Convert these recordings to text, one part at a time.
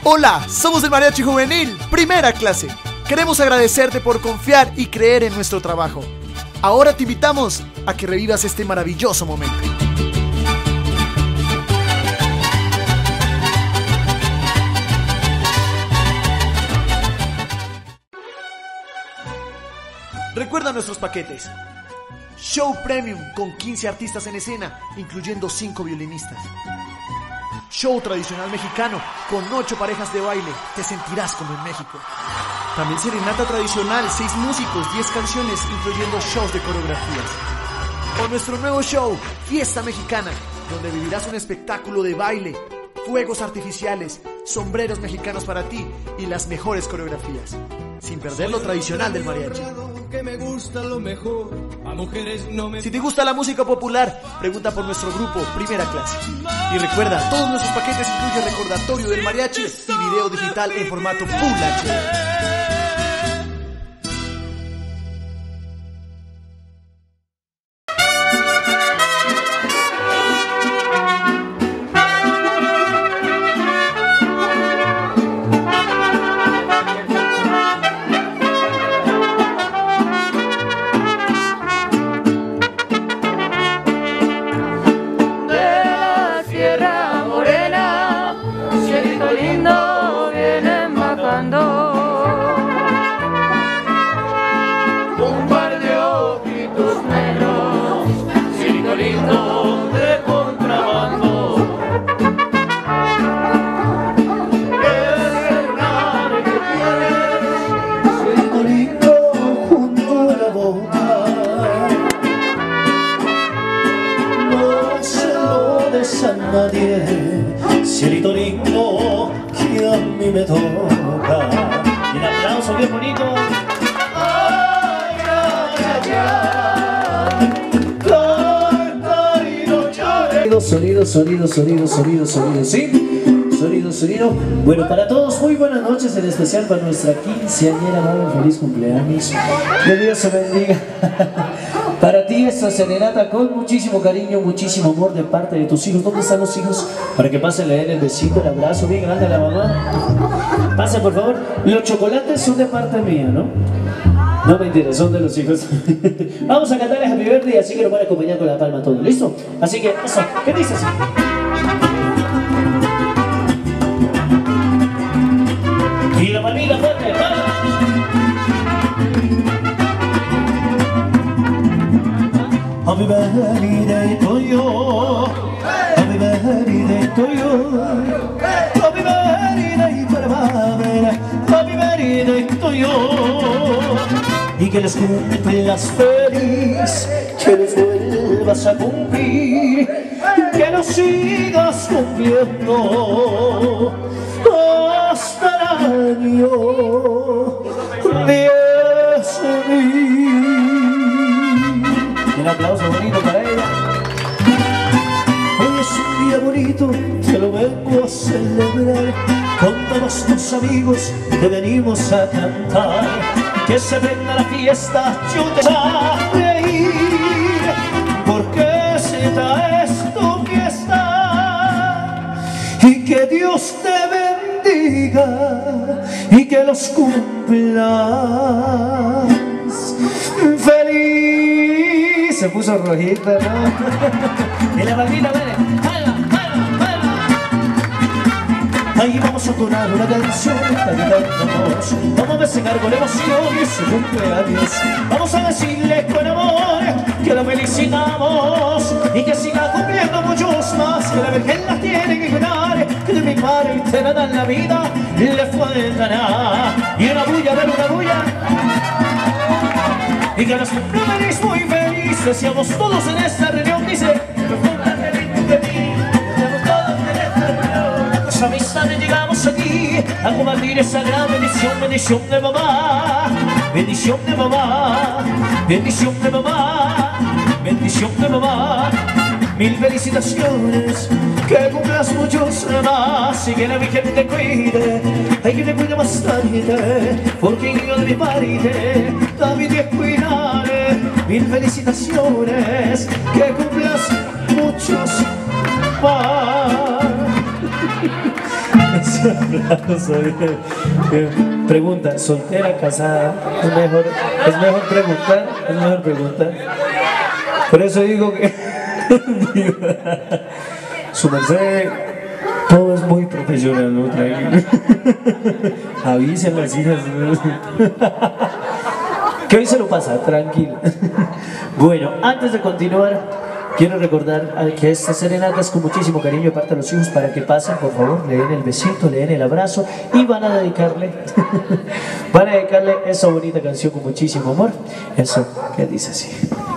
Hola, somos el Mariachi Juvenil, primera clase. Queremos agradecerte por confiar y creer en nuestro trabajo. Ahora te invitamos a que revivas este maravilloso momento. Recuerda nuestros paquetes. Show Premium con 15 artistas en escena, incluyendo 5 violinistas. Show tradicional mexicano con 8 parejas de baile, te sentirás como en México. También serenata tradicional, 6 músicos, 10 canciones, incluyendo shows de coreografías. O nuestro nuevo show, Fiesta Mexicana, donde vivirás un espectáculo de baile, fuegos artificiales, sombreros mexicanos para ti y las mejores coreografías, sin perder lo tradicional del mariachi. Si te gusta la música popular, pregunta por nuestro grupo Primera Clase. Y recuerda, todos nuestros paquetes incluyen recordatorio del mariachi y video digital en formato Full HD. Cielito lindo que a mí me toca. Y un aplauso bien bonito. Sonido, ¿sí? Sonido. Bueno, para todos, muy buenas noches, en especial para nuestra quinceañera, mami, feliz cumpleaños. Que Dios se bendiga. Para ti esta serenata con muchísimo cariño, muchísimo amor de parte de tus hijos. ¿Dónde están los hijos? Para que pasen a leer el besito, el abrazo bien grande a la mamá. Pasen, por favor. Los chocolates son de parte mía, ¿no? No mentiras, son de los hijos. Vamos a cantar el Happy Birthday, así que nos van a acompañar con la palma todo. ¿Listo? Así que, eso, ¿qué dices? Y la palmita fuerte, ¡vamos! Happy birthday to you. Happy birthday to you. Happy birthday para mamá. Happy birthday to you. Y que les cumplas feliz, que les vuelvas a cumplir, que los sigas cumpliendo hasta el año 10.000. Un aplauso bonito para ella. Hoy es un día bonito, te lo vengo a celebrar. Con todos tus amigos te venimos a cantar. Que se venga la fiesta, yo te voy a reír, porque esta es tu fiesta. Y que Dios te bendiga y que los cumplas feliz. Se puso rojita, ¿no? Y la palmita, ven. Ahí vamos a tocar una canción, cantamos. Vamos a festejar con emoción su cumpleaños. Vamos a decirle con amor que lo felicitamos y que siga cumpliendo muchos más, que la Virgen las tiene que cuidar, que de mi padre te nada en la vida le faltará. Y una bulla, ver una bulla. Y que los cumpleaños muy felices, deseamos todos en esta reunión, dice. Amistades llegamos aquí a compartir esa gran bendición, bendición de mamá, bendición de mamá, bendición de mamá, bendición de mamá. Mil felicitaciones, que cumplas muchos más y que la Virgen te cuide, hay que te cuide bastante, porque yo de mi parte también te cuidaré. Mil felicitaciones, que cumplas muchos más. Pregunta, ¿soltera, casada? Es mejor preguntar. Por eso digo que su merced, todo es muy profesional, ¿no? Tranquilo. Avisen las hijas. Que hoy se lo pasa, tranquilo. Bueno, antes de continuar, quiero recordar que esta serenata es con muchísimo cariño de parte de los hijos para que pasen, por favor, le den el besito, le den el abrazo y van a dedicarle esa bonita canción con muchísimo amor. Eso que dice así.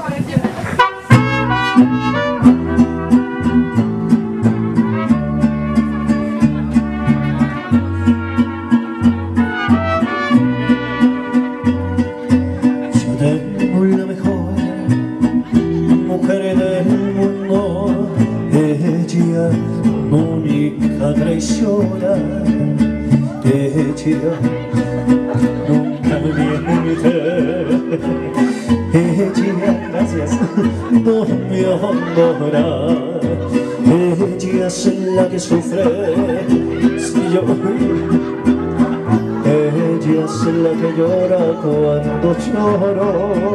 Ella nunca me miente, ella, gracias, no me abandona, ella es la que sufre si yo, ella es la que llora cuando lloro,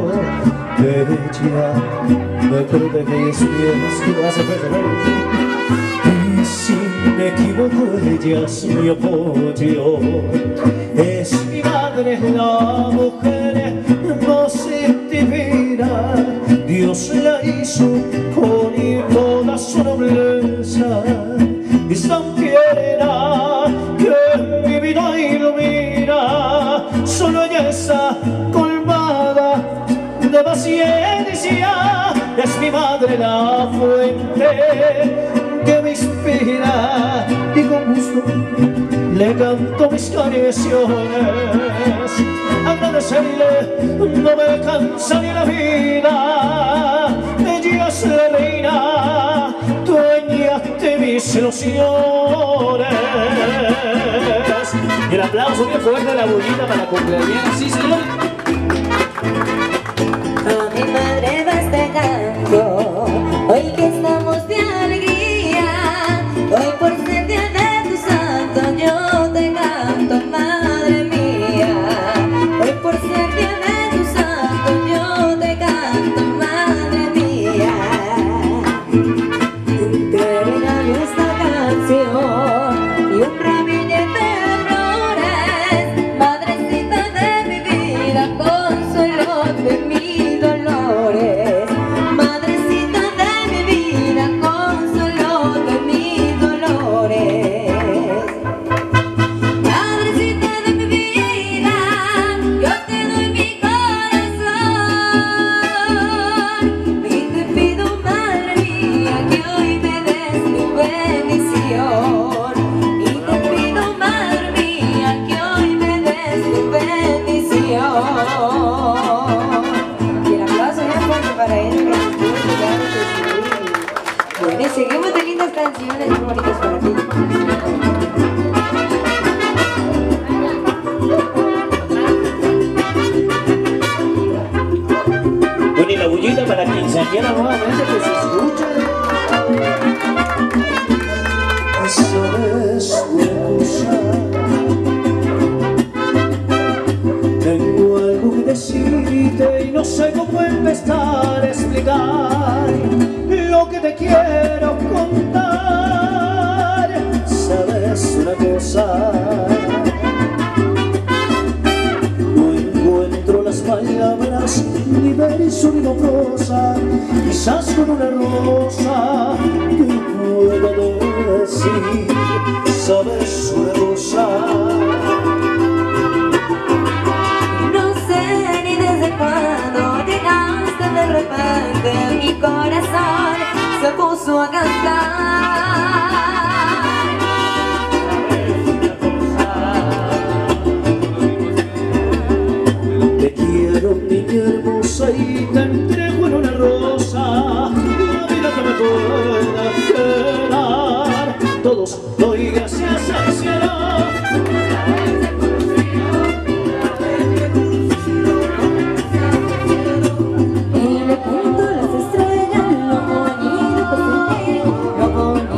ella me protege y es bien, y lo hace feliz. Si me equivoco, ella es mi apoyo, es mi madre, la mujer más divina. Dios la hizo con toda su nobleza, y es tan tierna que mi vida ilumina. Solo ella está colmada de paciencia, es mi madre la fuente que me inspira, y con gusto le canto mis canciones. Agradecerle no me cansa ni la vida, ella es la reina, dueña de mis ilusiones. Y el aplauso bien fuerte de la bullita para la cumpleañera, sí señor. A mi madre va este canto, hoy que estamos de alegría, hoy por ser día de tu santo yo te canto, madre mía. Hoy por ser día de tu santo yo te canto, madre mía. Te regalo esta canción y un ramillete de flores, madrecita de mi vida, consuelo de mis dolores. Madrecita de mi vida, consuelo de mis dolores. Madrecita de mi vida, yo te doy mi corazón y te pido, madre mía, que hoy me des tu bendición. Y te pido, madre mía, que hoy me des tu bendición. Y el aplauso bien fuerte para ellos, claro que sí. Bueno, y seguimos de lindas canciones muy bonitas para ti. Bueno, y la bullita para quinceañera nuevamente que se escuche. Eso es una cosa. Tengo algo que decirte y no sé cómo empezar a explicar lo que te quiero contar. ¿Sabes una cosa? No encuentro las palabras, ni verso ni prosa, quizás con una rosa que pueda decir. ¿Sabes una cosa? No sé ni desde cuándo llegaste de repente, mi corazón se puso a cantar. Te quiero, niña hermosa, y te entrego en una rosa la vida que me pueda quedar. Todos doy gracias al cielo. Y le cuento a las estrellas lo bonito que sentí, lo bonito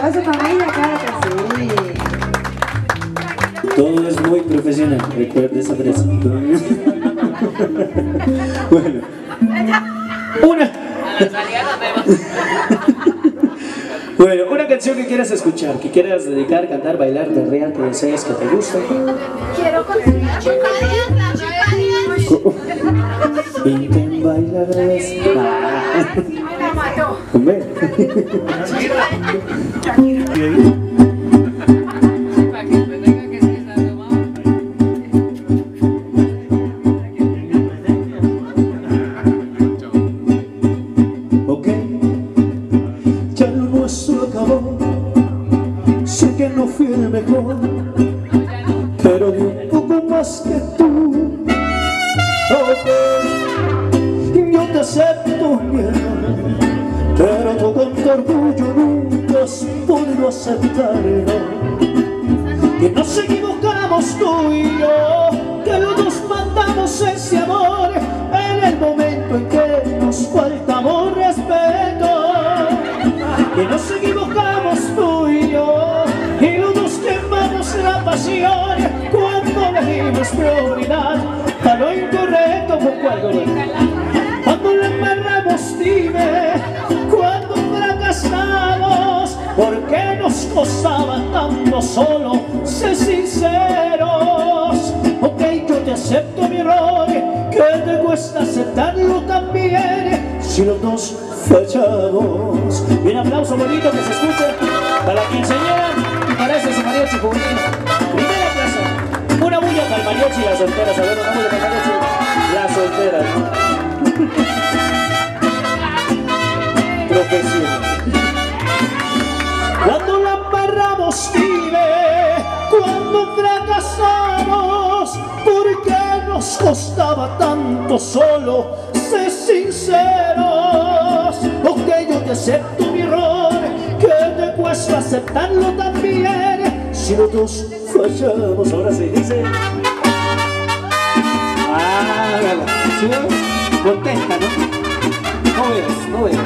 a su familia, claro que sí. Todo es muy profesional, recuerda esa frase. Bueno, bueno, una canción que quieras escuchar, que quieras dedicar, cantar, bailar, berrear, que desees, que te guste. Quiero conseguir ¿Y quién baila vez? Hombre. Ok, ya lo nuestro acabó. Sé que no fui el mejor, pero di un poco más que tú. Ok, yo te acepto mi error, pero tú con tu orgullo nunca has podido aceptarlo. Que nos equivocamos tú y yo, que los dos mandamos ese amor en el momento en que nos faltamos respeto. Que nos equivocamos tú y yo, y los dos quemamos la pasión cuando le dimos prioridad a lo incorrecto como algo bueno. Cuando le embarramos, dime, cuando fracasamos, ¿por qué nos costaba tanto solo ser sinceros? Ok, yo te acepto mi error, que te cuesta aceptarlo también, si los dos fallamos. Y un aplauso bonito que se escuche para la quinceañera y para ese mariachi juvenil. Primera plaza, una bulla para el mariachi y las solteras. A ver, una bulla para el mariachi y las solteras, ¿no? Profesional. Cuando la embarramos, dime, cuando fracasamos, ¿por qué nos costaba tanto solo ser sinceros? Ok, yo te acepto mi error, que te cuesta aceptarlo también, si los dos fallamos. Ahora sí, dice. ¿Sí? Contenta, ¿no? No veas.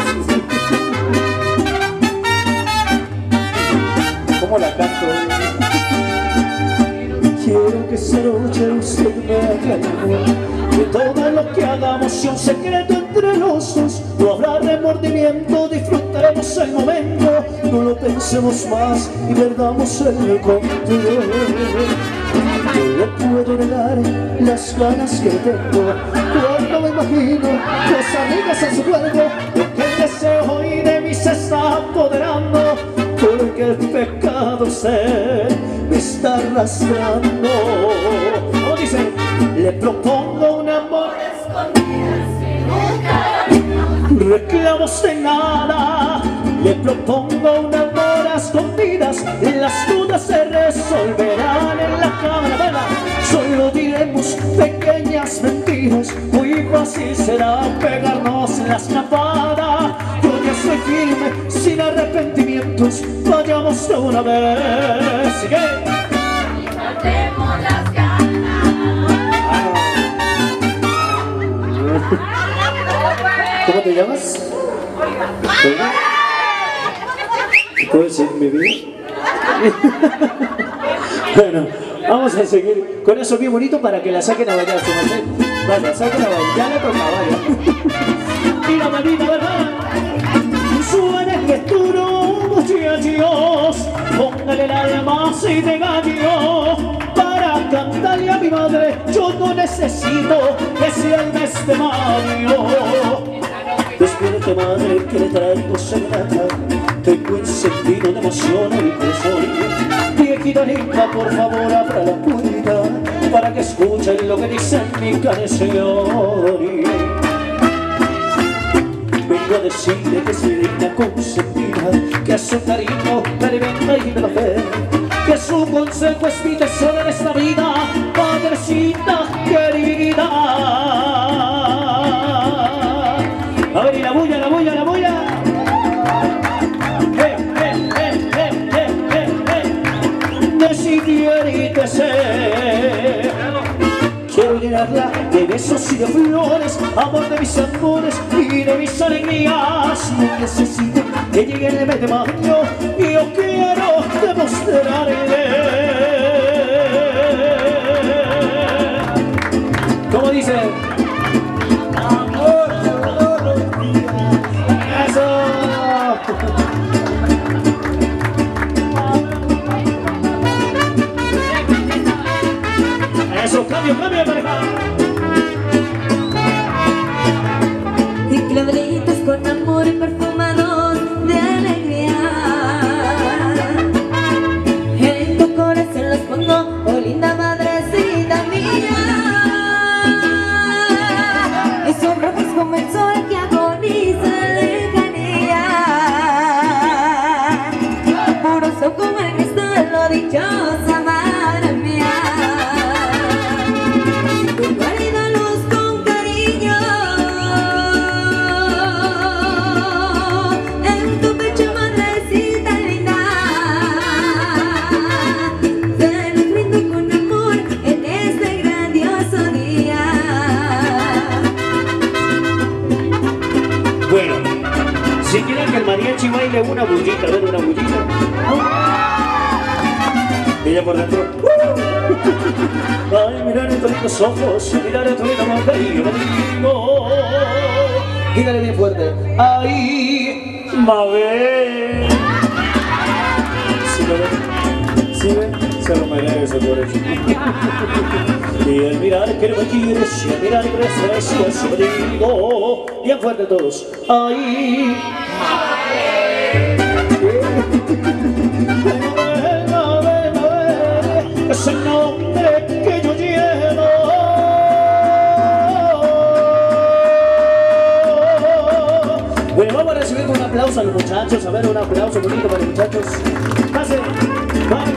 ¿Cómo la canto? Quiero que esa noche usted me aclare que todo lo que hagamos sea un secreto entre los dos. No habrá remordimiento, disfrutaremos el momento, no lo pensemos más y perdamos el control. Yo le puedo negar las ganas que tengo cuando me imagino los amigas en su juego, porque el deseo hoy de mí se está apoderando, porque el pecado se me está arrastrando. O dice, le propongo un amor reclamos de nada, le propongo un amor a escondidas, las dudas se resolverán en la cámara, ¿verdad? Solo diremos pequeñas mentiras, muy fácil será pegarnos la escapada. Yo ya soy firme, sin arrepentimientos, vayamos de una vez. ¿Sigue? y matemos las ganas. ¿Cómo te llamas? ¿Puedo decir mi vida? Bueno, vamos a seguir con eso bien bonito para que la saquen a bailar. Vaya, saquen a bailar, ya le toca, vaya. Mira, manita, ¿verdad? Suena que tú no, muchachos, póngale el alma si te gallo. Para cantarle a mi madre, yo no necesito que sea el mes de mayo. Despiértate, madre, que le traigo serenata, tengo un sentido de emoción en el corazón. Viejita linda, por favor, abra la puerta para que escuchen lo que dice mi canción. Vengo a decirle que soy digna consentida, que a su cariño me alimenta y me da fe, que su consejo es mi tesoro en esta vida, madrecita querida. A ver, y la bulla, la bulla, la bulla. Decidí te sé. Quiero llenarla de besos y de flores, amor de mis amores y de mis alegrías. No necesito que llegue el mes de mayo y yo quiero demostrarle. ¿Cómo dice? Amor todos los días. ¡Eso! Eso, cambio de pareja. Y clavelitos con amor y perfumados de alegría. En tu corazón los pongo, oh linda madrecita mía. Y son rojos como el sol que agoniza en lejanía. Puros son como el gesto de lo dichosa madre mía. Guárdalos con cariño en tu pecho, madrecita linda. Te los brindo con amor en este grandioso día. Bueno, si quieren que el mariachi baile una bullita, ven una bullita. Ella por dentro. Ay, mirar en tus lindos ojos, mirar en tu linda boca y yo lo digo. Dígale bien fuerte. Ay, Mabel. Si lo ven, si ven, se lo merece por eso. Y el mirar que no me quieres, y el mirar que me desprecias, yo lo digo. Bien fuerte todos. Ay, ese nombre que yo llevo. Bueno, vamos a recibir un aplauso a los muchachos. A ver, un aplauso bonito para los muchachos. Pase, pase.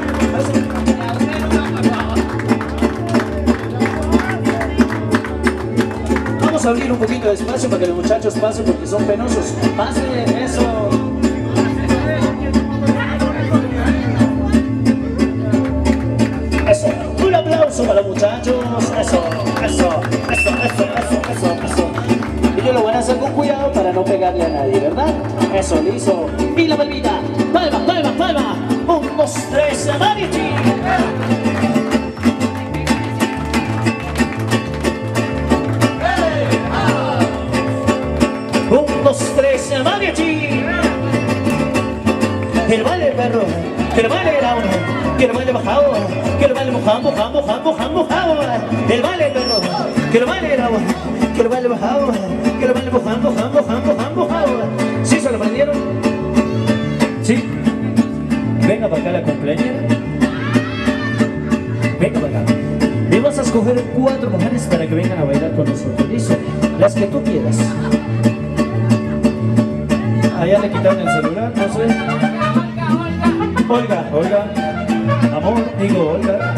Vamos a abrir un poquito de espacio para que los muchachos pasen porque son penosos. Pase, eso. Eso, un aplauso para los muchachos. Eso. Y yo lo voy a hacer con cuidado para no pegarle a nadie, ¿verdad? Eso, listo. Y la palmita. Palma, palma, palma. 1, 2, 3, mariachi. 1, 2, 3, mariachi. El baile perro, el baile lauro, que el baile bajado, que el baile mojado. El baile perro, que el baile lauro, que el baile bajado, que el baile mojado. ¿Sí se lo aprendieron? ¿Sí? Venga para acá la cumpleañera. Venga para acá. Y vas a escoger 4 mujeres para que vengan a bailar con nosotros. ¿Listo? Las que tú quieras. Allá le quitaron el celular, no sé. Olga, amor, digo Olga.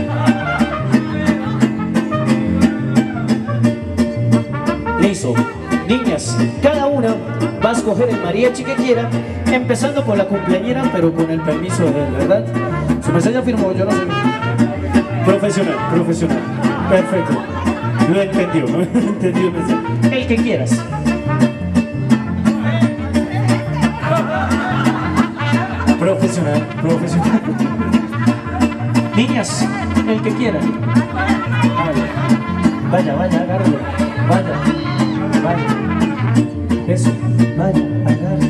Listo, niñas, cada una va a escoger el mariachi que quiera, empezando por la cumpleañera, pero con el permiso de él, ¿verdad? Su mensaje firmó, yo no sé. Profesional, perfecto. Lo entendió el mensaje. El que quieras. Profesional. Niñas, el que quiera. Vaya, agárralo. Vaya. Eso, vaya, agárralo.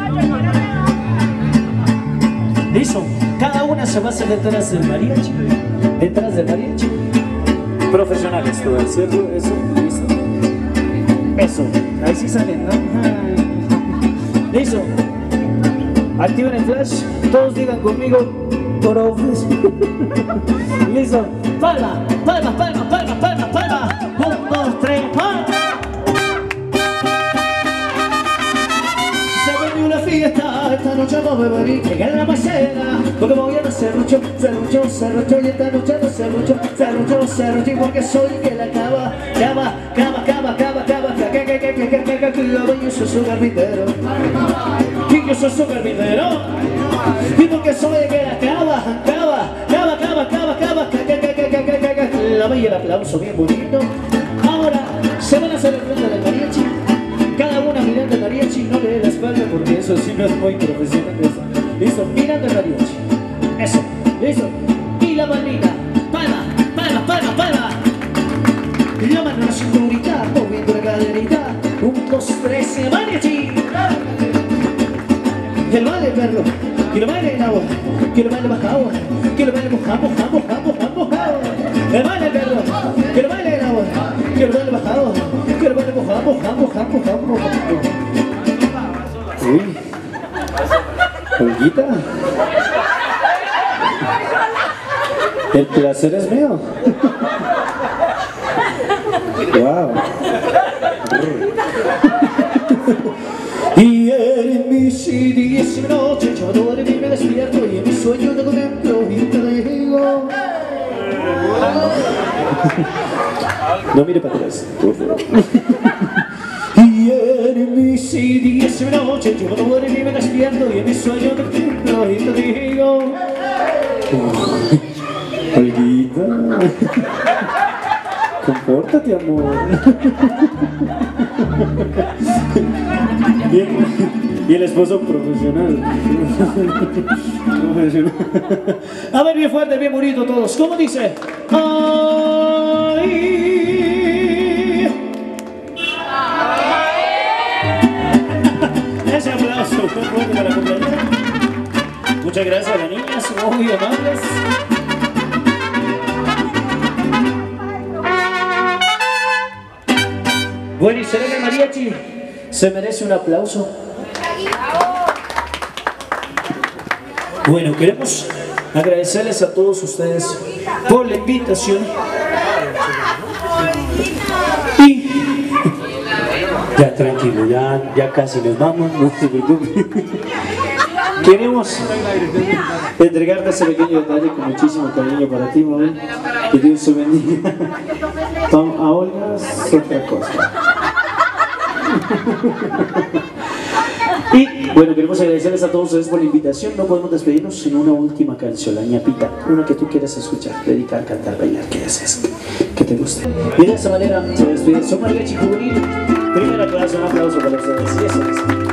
Listo, cada una se va a hacer detrás del mariachi. Profesionales, todo, ¿cierto? Eso, ahí sí salen, ¿no? Listo. Activen el flash, todos digan conmigo, listo, palma, 1, 2, 3, palma. Se vuelve una fiesta, esta noche vamos a beber, llega en la macera, porque voy a serrucho, y esta noche no serrucho, porque soy que la cava, yo soy su carpintero. Y yo soy su carpintero. Y porque soy el que la cava. La bella, el aplauso bien bonito. Ahora se van a hacer el frente del mariachi. Cada una mirando mirando el mariachi, no le dé la espalda porque eso sí no es muy profesional. Listo, mirando el mariachi. Eso, listo. Y la palmita. Palma, palma, palma, palma. Y la mano en la cinturita, moviendo la caderita. 1, 2, 3, mariachi. Que lo baile el perro, que lo baile el agua, que lo baile bajado, que lo baile mojado. Que lo baile el perro, que lo baile el agua, que lo baile bajado, que lo baile mojado. Uy, Olguita, el placer es mío. Wow. Y en mis días y noches yo duermo y me despierto y en mis sueños te contemplo y te digo. No mire para atrás, por favor. Y en mis días y noches yo duermo y me despierto y en mis sueños te contemplo y te digo. Olguita, compórtate, amor. Y el esposo profesional. A ver, bien fuerte, bien bonito todos. ¿Cómo dice? ¡Ay! Ese aplauso fue fuerte para la compañera. Muchas gracias a las niñas, muy amables. Bueno, y será que el mariachi se merece un aplauso. Bueno, queremos agradecerles a todos ustedes por la invitación. Y ya tranquilo, ya casi nos vamos, no se preocupen. Queremos entregarte ese pequeño detalle con muchísimo cariño para ti, mami. Que Dios te bendiga. A Olga es otra cosa. Y bueno, queremos agradecerles a todos ustedes por la invitación. No podemos despedirnos sin una última canción, la ñapita, una que tú quieras escuchar, dedicar, cantar, bailar, que desees, que te guste. Y de esa manera se despide su mariachi juvenil. Primer aplauso, un aplauso para ustedes. Y eso es.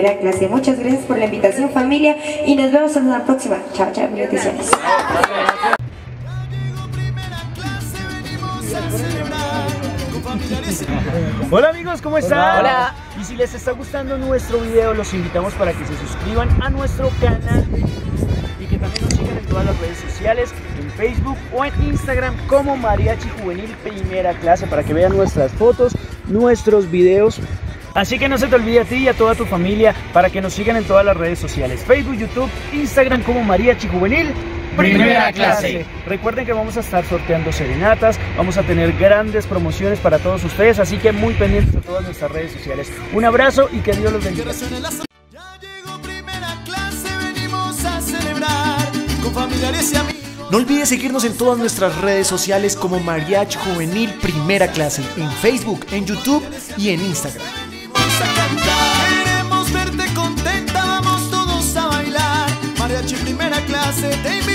primera clase. Muchas gracias por la invitación, familia, y nos vemos en la próxima. Chao, chao, bendiciones. Hola amigos, ¿cómo están? Hola. Y si les está gustando nuestro video, los invitamos para que se suscriban a nuestro canal de YouTube y que también nos sigan en todas las redes sociales, en Facebook o en Instagram como Mariachi Juvenil Primera Clase, para que vean nuestras fotos, nuestros videos. Así que no se te olvide a ti y a toda tu familia para que nos sigan en todas las redes sociales, Facebook, YouTube, Instagram como Mariachi Juvenil Primera Clase. Recuerden que vamos a estar sorteando serenatas, vamos a tener grandes promociones para todos ustedes, así que muy pendientes de todas nuestras redes sociales. Un abrazo y que Dios los bendiga. Ya llegó Primera Clase, venimos a celebrar con familiares y amigos. No olvides seguirnos en todas nuestras redes sociales como Mariachi Juvenil Primera Clase, en Facebook, en YouTube y en Instagram. Queremos verte contenta, vamos todos a bailar. Mariachi Primera Clase te invita.